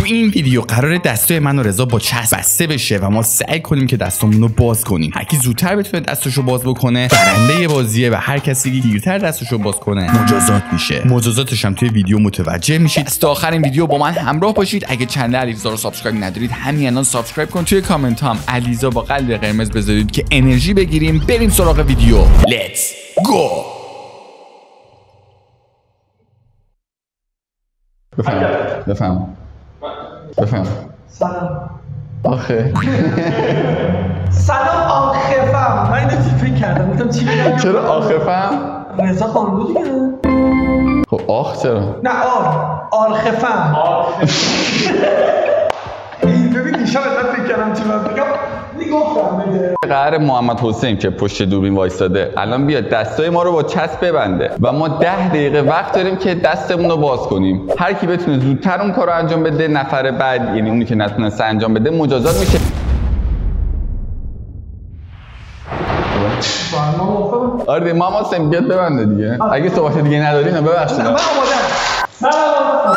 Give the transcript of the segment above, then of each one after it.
تو این ویدیو قرار دستای من و رضا با چسب بسته بشه و ما سعی کنیم که دستامون رو باز کنیم. هر کی زودتر بتونه دستشو باز بکنه برنده بازیه و هر کسی که دیرتر دستشو باز کنه مجازات میشه. مجازاتش هم توی ویدیو متوجه میشید. تا آخر این ویدیو با من همراه باشید. اگه چنل علیرضا رو سابسکرایب ندارید همین الان سابسکرایب کن. توی کامنت هم علیرضا با قلب قرمز بذارید که انرژی بگیریم. بریم سراغ ویدیو. لیتس گو. بفهم سلام آخه سلام آخفم. من اینو فکر کردم گفتم چی بگم. چرا آخفم؟ رضا خانم دیگه. خب آخ چرا؟ نه آخفم. ببین دیشب من فکر کردم چی باید بگم میگفتم بگه. قهر محمد حسین که پشت دوربین وایستاده الان بیاد دستای ما رو با چسب ببنده و ما 10 دقیقه وقت داریم که دستمون رو باز کنیم. هر کی بتونه زودتر اون کارو انجام بده نفر بعد، یعنی اونی که نتونسته انجام بده، مجازات میشه. آره محمد حسین بیاد ببنده دیگه. اگه صحبت دیگه ندارین ببخشید. من آمادم. سلام.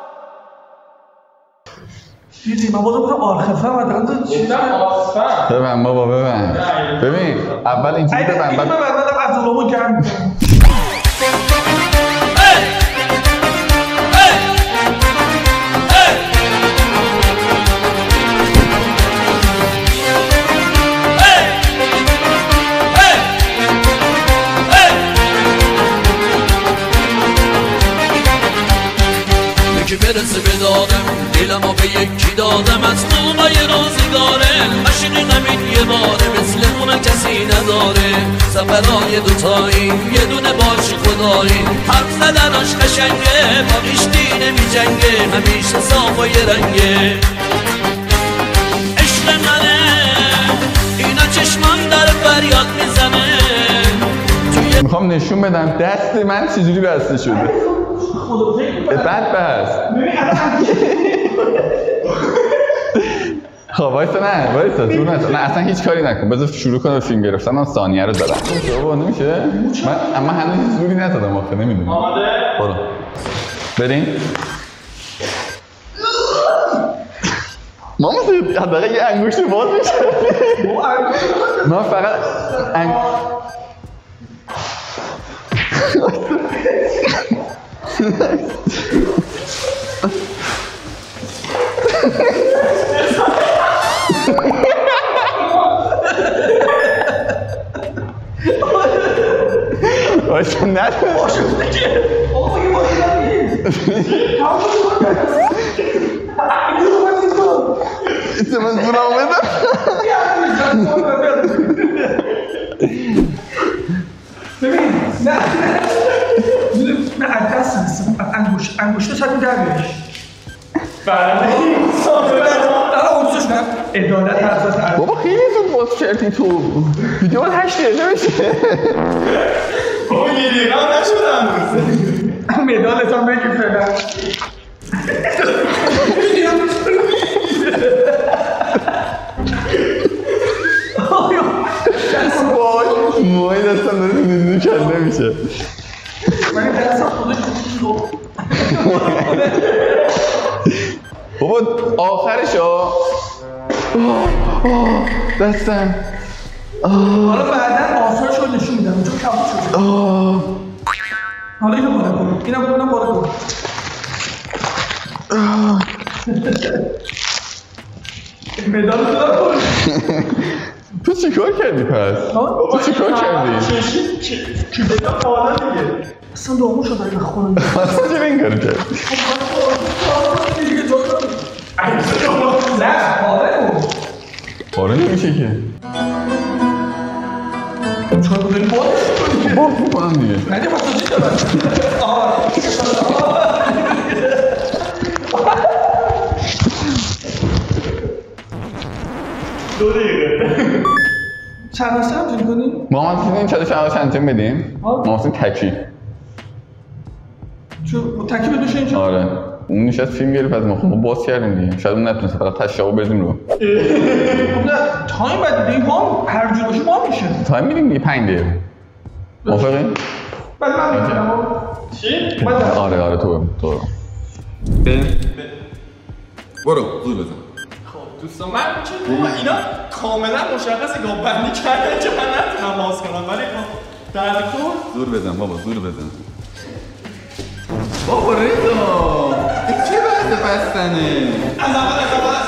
دیدی من بازم گفتم آرخفم حداقل تو چی آسفم. ببن بابا ببن. ببین اول اینجوری ببن بعد بعدم از اولمون گرم می‌کنم. برسه به دادم دلمو به یکی دادم از موقعی روزگاره عشق همین یه باره مثل اون کسی نداره. سفرهای دوتایی یه دونه باشه خدایی حرف زدناش قشنگه باقیش دینه می جنگه همیشه صاف و یه رنگه. عشق منه اینا چشمان در فریاد میزنه. میخوام نشون بدم دست من چجوری بسته شده. بد بست. خب وایسا دور نشو. نه اصلا هیچ کاری نکن. بذار شروع کنم فیلم گرفتن. من ثانیه رو زدم. بابا نمیشه؟ من هنوز زوری نزدم آخه نمیدونم. آماده؟ برو. بریم. ماما حداقل یه انگشت باز میشه. من فقط واسه نه باشه دیگه. آقا یه واسه نمیگی. اسم من زورم بدم. ببین نه دست نیستم. انگشت ساعت درش. بله. نه اونسوش نه. عدالت حضرت. بابا خیلی زود باز کردی تو. ویدیو 8 دقیقه میشه. بابا یه دقیقه هم نشدن. مدالت هم بگی فعلا. موهای دستم داره دونه کنده میشه. من دستم خودش رو بابا آخرش دستم. حالا بعدا آثارش رو نشون میدم چون کبود شده. حالا اینو بالا کن. اینم بالا کن. مدال تو دار کن. تو چی کار کردی پس؟ تو چی کار کردی؟ که بگم بالا دیگه. اصلا دومون شده این خونم. اصلا چی به این کارو کردی؟ نه پاره نمیشه که. چون بوداری باز میکنم دیگه. نه دیگه پاساجی دارم. دو دقیقه. چند راسته هم تونی کنیم؟ ما هم تونیم چالش اول چندتیم بدیم. ما هم تکی. چون تکی به دوشه اینجا؟ آره. اون نشست فیلم گرفت از ما. خب باز کردیم دیگه. شاید اون نتونست فقط تشابه بزنیم رو. خب نه تایم بعد دیگه ما هر جور باشه ما میشه. تایم میدیم دیگه 5 دقیقه. موافقی؟ بعد من میتونم. چی؟ آره تو برو. برو زور بزن. دوستان من چه اینا کاملا مشخصه گام بندی کردن که من نتونم باز کنم، ولی در کل زور بزن بابا، زور بزن بابا. رضا این چه بعد بستنه؟ از اول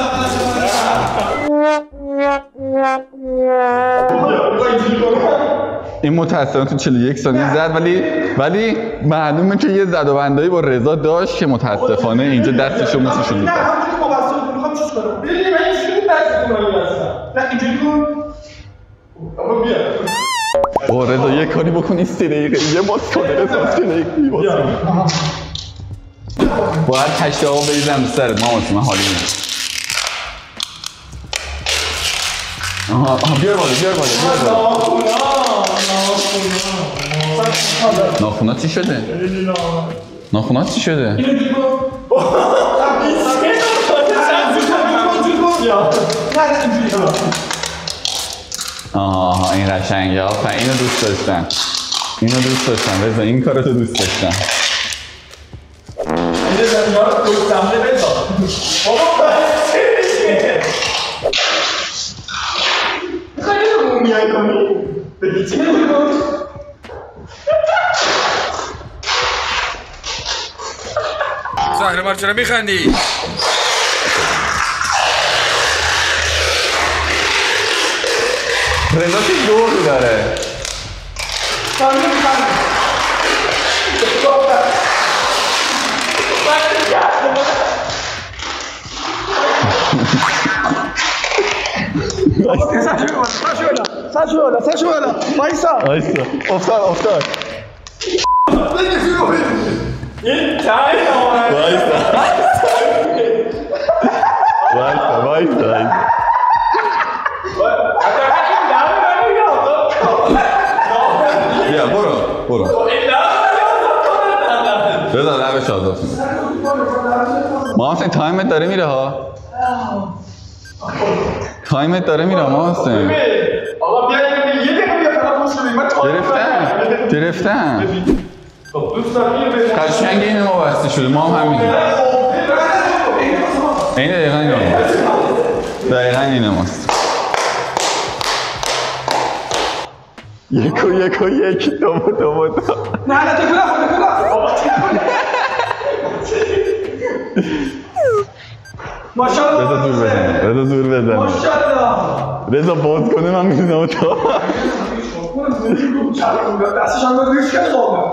این متأسفانه تو 41 ثانیه زد، ولی معلومه که یه زد و بندایی با رضا داشت که متأسفانه اینجا دستشو موسیشون می‌کنه. نه همونجوری که مبسط میخوام چیز کنم. ببین من این شروع دستتون رو می‌بستم. نه اینجوری کن. آقا بیا. با رضا یه کاری بکنی 3 دقیقه دیگه باز کنه. رضا 3 دقیقه دیگه باز کنه. باید هشت آقا بریزم تو سرت مامان، من حالی نمیدم. آها بیار بالا. ناخونات چی شده؟ ناخونات چی شده؟ آها این قشنگه. آفرین اینو دوست داشتم. رضا این کارتو دوست داشتم. زهرمار چرا میخندی؟ رضا که دور داره. ساشو بالا وایسا افتاد این تای وایسا بیا برو رضا لبش آزاد شد. ما حسین تایمت داره میره ها. ما حسین آقا بیا یه دقیقه بیا طرف شدیم. گرفتم قشنگ این ما بسته شده. ما هم همینیم. این دقیقا این ماست. یک دو نه ماشاءالله. رضا دور بزنه. ماشاءالله. رضا باز کنه من میدونم تو. دستش هم رو ریش کرد خوابه.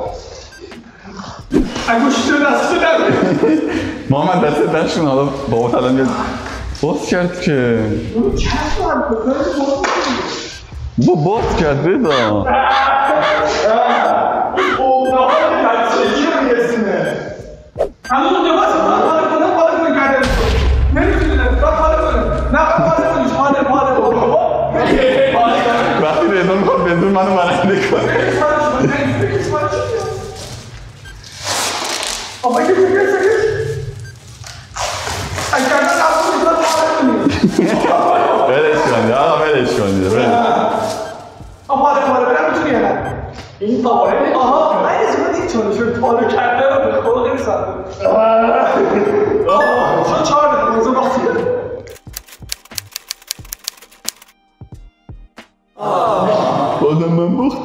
انگوشتو دستشو نده. محمد دستشون حالا بابا الان یه باز کرد که باز کرد رضا. همون نماز حالا کنه کرده نمیتونه وقتی رضا میخواد بنزون منو برنده کنه. ولش کن این قواعد آها من از این چالش پارو کرده رو به خود خیلی ساده. شد 4 دقیقه روزو باختی. بازم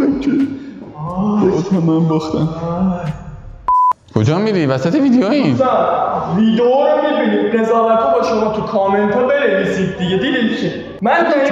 من باختم. کجا میری؟ وسط ویدیوییم. ویدیو رو میبینید قضاوتو با شما تو کامنت ها بنویسید دیگه. دیدید که من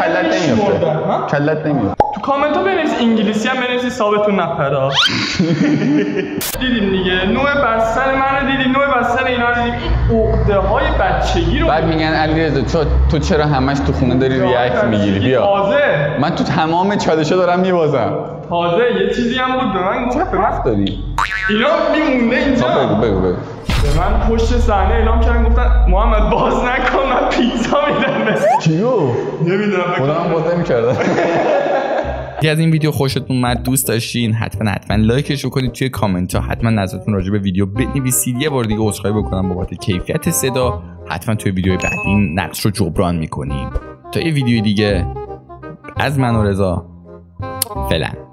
کلت نمیاد. تو کامنت ها بنویسید انگلیسی هم بنویسید ثابتون نپره. دیدیم دیگه نوع بستن منو دیدیم، نوع بستن اینا رو دیدیم. این عقده های بچگی رو بعد میگن علیرضا تو چرا همش تو خونه داری ریاکت میگیری؟ بیا تازه من تو تمام چالش‌ها دارم میبازم. تازه یه چیزی هم بود به من چه به وقت داری اینا میمونه اینجا. بگو به من پشت صحنه اعلام کردن گفتن محمد باز نکن من پیتزا میدم. کیو؟ نمیدونم خودم باز نمی‌کردم. اگه از این ویدیو خوشتون اومد دوست داشتین حتما لایکش رو کنید. توی کامنت ها حتما نظرتون راجع به ویدیو بنویسید. یه بار دیگه عذرخواهی بکنم بابت کیفیت صدا. حتما توی ویدیو بعدی این نقص رو جبران میکنیم. تا یه ویدیو دیگه از من و رضا فعلا.